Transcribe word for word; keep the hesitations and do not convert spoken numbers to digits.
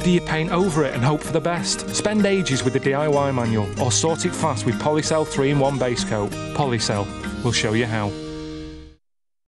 Do you paint over it and hope for the best? Spend ages with the D I Y manual or sort it fast with Polycell three in one base coat. Polycell will show you how.